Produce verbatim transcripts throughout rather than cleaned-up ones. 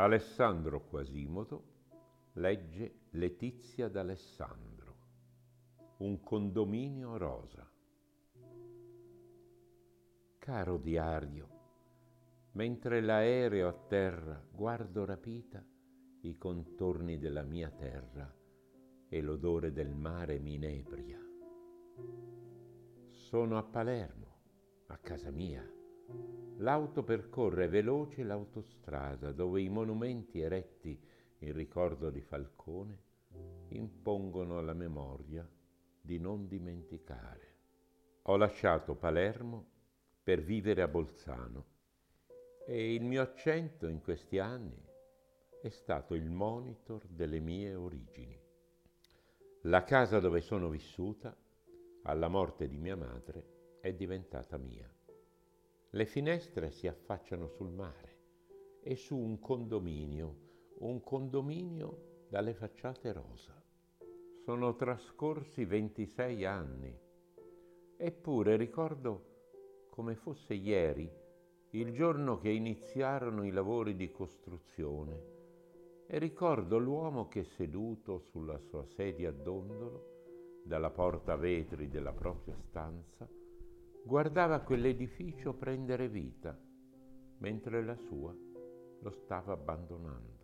Alessandro Quasimodo legge Letizia d'Alessandro, un condominio rosa. Caro diario, mentre l'aereo a terra guardo rapita i contorni della mia terra e l'odore del mare mi inebria. Sono a Palermo, a casa mia. L'auto percorre veloce l'autostrada dove i monumenti eretti in ricordo di Falcone impongono alla memoria di non dimenticare. Ho lasciato Palermo per vivere a Bolzano e il mio accento in questi anni è stato il monitor delle mie origini. La casa dove sono vissuta, alla morte di mia madre, è diventata mia. Le finestre si affacciano sul mare e su un condominio, un condominio dalle facciate rosa. Sono trascorsi ventisei anni, eppure ricordo come fosse ieri il giorno che iniziarono i lavori di costruzione e ricordo l'uomo che seduto sulla sua sedia a dondolo, dalla porta a vetri della propria stanza, guardava quell'edificio prendere vita, mentre la sua lo stava abbandonando.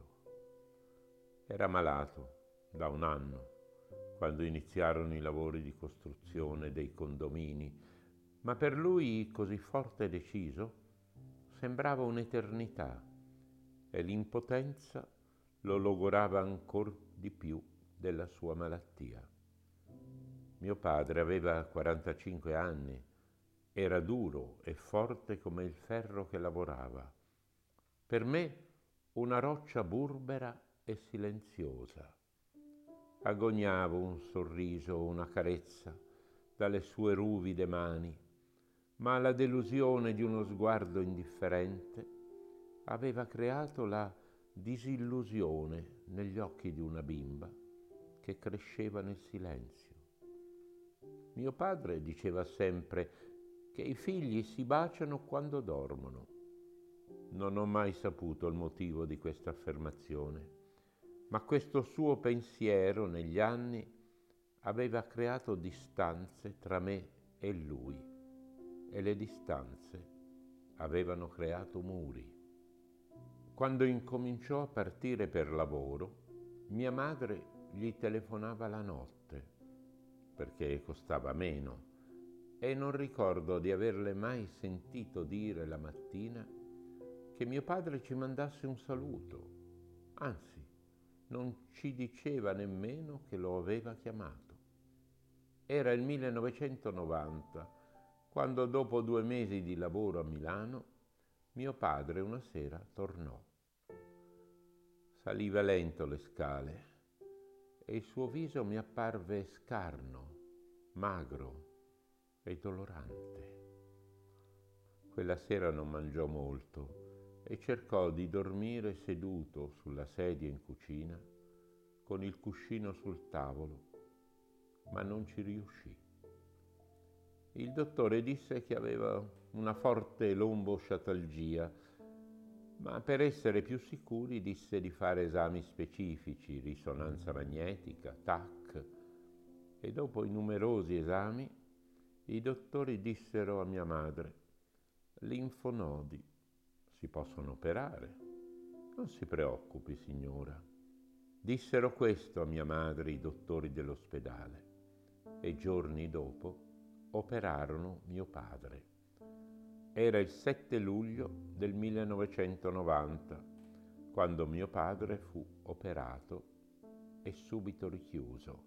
Era malato da un anno, quando iniziarono i lavori di costruzione dei condomini, ma per lui, così forte e deciso, sembrava un'eternità e l'impotenza lo logorava ancor di più della sua malattia. Mio padre aveva quarantacinque anni, era duro e forte come il ferro che lavorava. Per me una roccia burbera e silenziosa. Agognavo un sorriso, una carezza dalle sue ruvide mani, ma la delusione di uno sguardo indifferente aveva creato la disillusione negli occhi di una bimba che cresceva nel silenzio. Mio padre diceva sempre che i figli si baciano quando dormono. Non ho mai saputo il motivo di questa affermazione, ma questo suo pensiero negli anni aveva creato distanze tra me e lui, e le distanze avevano creato muri. Quando incominciò a partire per lavoro, mia madre gli telefonava la notte, perché costava meno, e non ricordo di averle mai sentito dire la mattina che mio padre ci mandasse un saluto, anzi, non ci diceva nemmeno che lo aveva chiamato. Era il millenovecentonovanta, quando dopo due mesi di lavoro a Milano, mio padre una sera tornò. Saliva lento le scale e il suo viso mi apparve scarno, magro e dolorante. Quella sera non mangiò molto e cercò di dormire seduto sulla sedia in cucina con il cuscino sul tavolo, ma non ci riuscì. Il dottore disse che aveva una forte lombosciatalgia, ma per essere più sicuri disse di fare esami specifici, risonanza magnetica, T A C, e dopo i numerosi esami i dottori dissero a mia madre: linfonodi, si possono operare. Non si preoccupi, signora. Dissero questo a mia madre i dottori dell'ospedale e giorni dopo operarono mio padre. Era il sette luglio del millenovecentonovanta, quando mio padre fu operato e subito richiuso.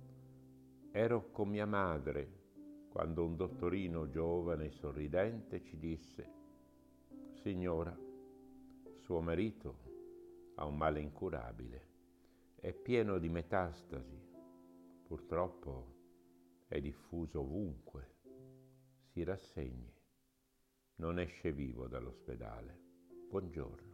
Ero con mia madre quando un dottorino giovane e sorridente ci disse: signora, suo marito ha un male incurabile, è pieno di metastasi, purtroppo è diffuso ovunque, si rassegni, non esce vivo dall'ospedale, buongiorno.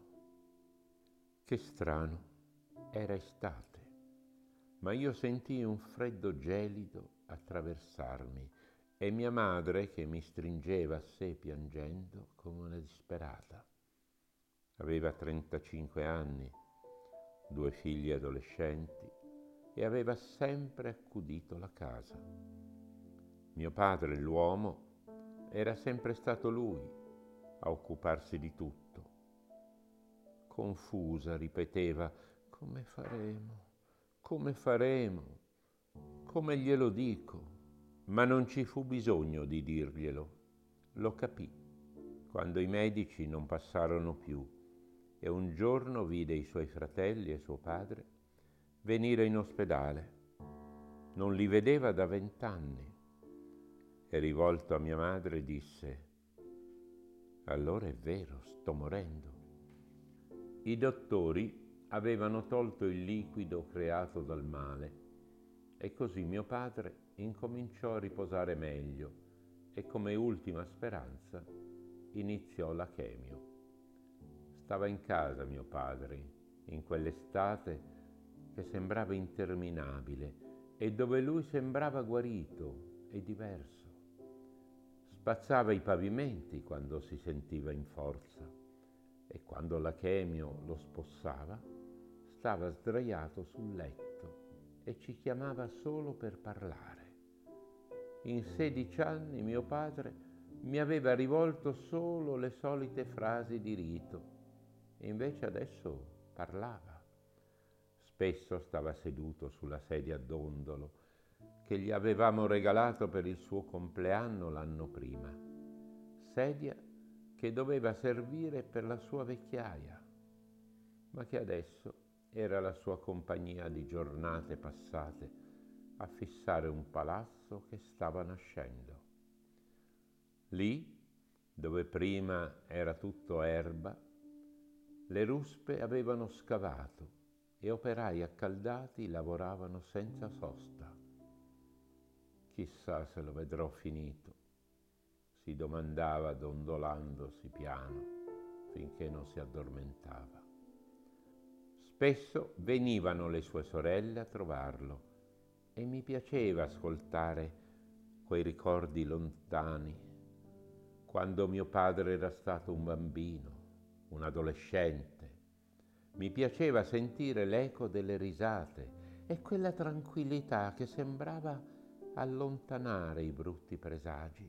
Che strano, era estate, ma io sentii un freddo gelido attraversarmi e mia madre che mi stringeva a sé piangendo come una disperata. Aveva trentacinque anni, due figli adolescenti e aveva sempre accudito la casa. Mio padre, l'uomo, era sempre stato lui a occuparsi di tutto. Confusa ripeteva: come faremo? Come faremo? Come glielo dico? Ma non ci fu bisogno di dirglielo. Lo capì quando i medici non passarono più e un giorno vide i suoi fratelli e suo padre venire in ospedale. Non li vedeva da vent'anni e rivolto a mia madre disse: allora è vero, sto morendo. I dottori avevano tolto il liquido creato dal male e così mio padre incominciò a riposare meglio e come ultima speranza iniziò la chemio. Stava in casa mio padre in quell'estate che sembrava interminabile e dove lui sembrava guarito e diverso. Spazzava i pavimenti quando si sentiva in forza e quando la chemio lo spossava stava sdraiato sul letto e ci chiamava solo per parlare. In sedici anni mio padre mi aveva rivolto solo le solite frasi di rito e invece adesso parlava. Spesso stava seduto sulla sedia a dondolo che gli avevamo regalato per il suo compleanno l'anno prima, sedia che doveva servire per la sua vecchiaia, ma che adesso era la sua compagnia di giornate passate a fissare un palazzo che stava nascendo. Lì, dove prima era tutto erba, le ruspe avevano scavato e operai accaldati lavoravano senza sosta. Chissà se lo vedrò finito, si domandava dondolandosi piano finché non si addormentava. Spesso venivano le sue sorelle a trovarlo e mi piaceva ascoltare quei ricordi lontani, quando mio padre era stato un bambino, un adolescente. Mi piaceva sentire l'eco delle risate e quella tranquillità che sembrava allontanare i brutti presagi.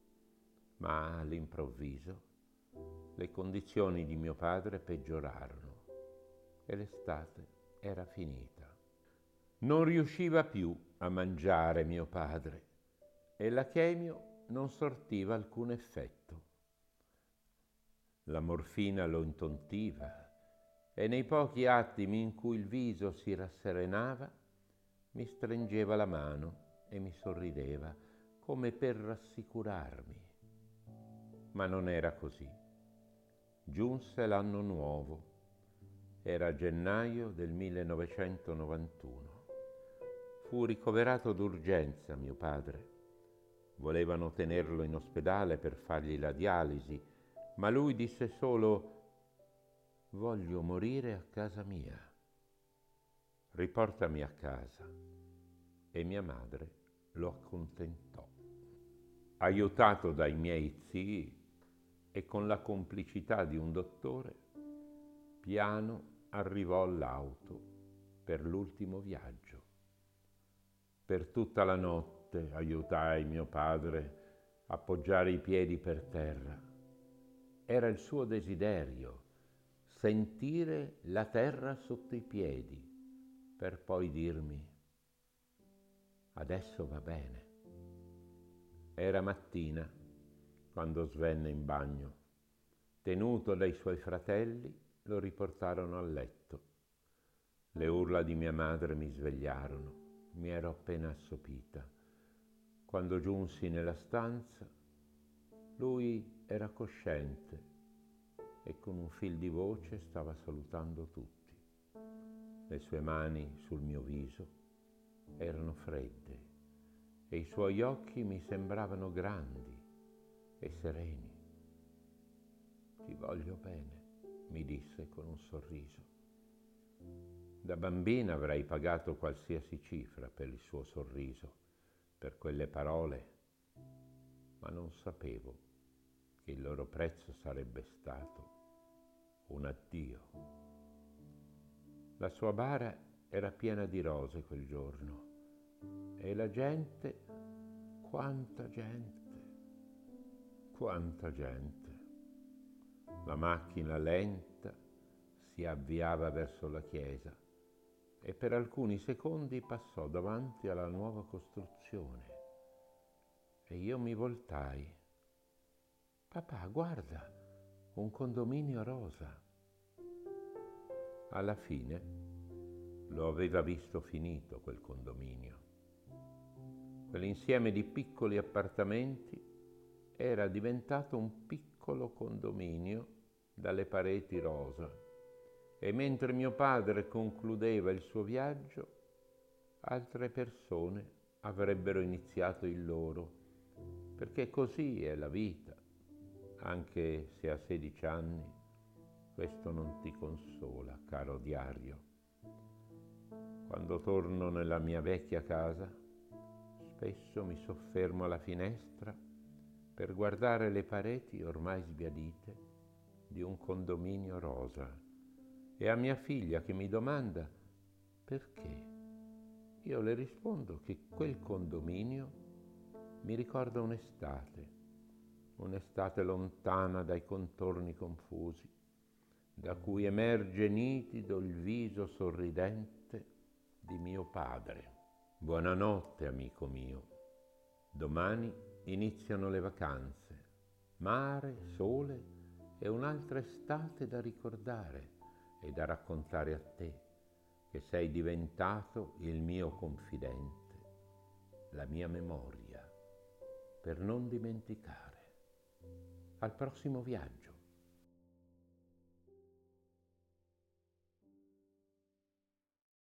Ma all'improvviso le condizioni di mio padre peggiorarono e l'estate era finita. Non riusciva più a mangiare mio padre e la chemio non sortiva alcun effetto. La morfina lo intontiva e nei pochi attimi in cui il viso si rasserenava mi stringeva la mano e mi sorrideva come per rassicurarmi. Ma non era così. Giunse l'anno nuovo. Era gennaio del millenovecentonovantuno. Fu ricoverato d'urgenza mio padre. Volevano tenerlo in ospedale per fargli la dialisi, ma lui disse solo: voglio morire a casa mia. Riportami a casa. E mia madre lo accontentò. Aiutato dai miei zii e con la complicità di un dottore, piano arrivò l'auto per l'ultimo viaggio. Per tutta la notte aiutai mio padre a poggiare i piedi per terra. Era il suo desiderio, sentire la terra sotto i piedi, per poi dirmi: adesso va bene. Era mattina quando svenne in bagno. Tenuto dai suoi fratelli, lo riportarono a letto. Le urla di mia madre mi svegliarono. Mi ero appena assopita. Quando giunsi nella stanza, lui era cosciente e con un fil di voce stava salutando tutti. Le sue mani sul mio viso erano fredde e i suoi occhi mi sembravano grandi e sereni. Ti voglio bene, mi disse con un sorriso. Da bambina avrei pagato qualsiasi cifra per il suo sorriso, per quelle parole, ma non sapevo che il loro prezzo sarebbe stato un addio. La sua bara era piena di rose quel giorno e la gente, quanta gente, quanta gente. La macchina lenta si avviava verso la chiesa e per alcuni secondi passò davanti alla nuova costruzione e io mi voltai. Papà, guarda, un condominio rosa. Alla fine lo aveva visto finito quel condominio. Quell'insieme di piccoli appartamenti era diventato un piccolo condominio dalle pareti rosa e mentre mio padre concludeva il suo viaggio, altre persone avrebbero iniziato il loro, perché così è la vita, anche se a sedici anni questo non ti consola, caro diario. Quando torno nella mia vecchia casa, spesso mi soffermo alla finestra per guardare le pareti ormai sbiadite di un condominio rosa e a mia figlia che mi domanda perché. Io le rispondo che quel condominio mi ricorda un'estate, un'estate lontana dai contorni confusi, da cui emerge nitido il viso sorridente di mio padre. Buonanotte, amico mio. Domani iniziano le vacanze, mare, sole e un'altra estate da ricordare e da raccontare a te, che sei diventato il mio confidente, la mia memoria, per non dimenticare. Al prossimo viaggio.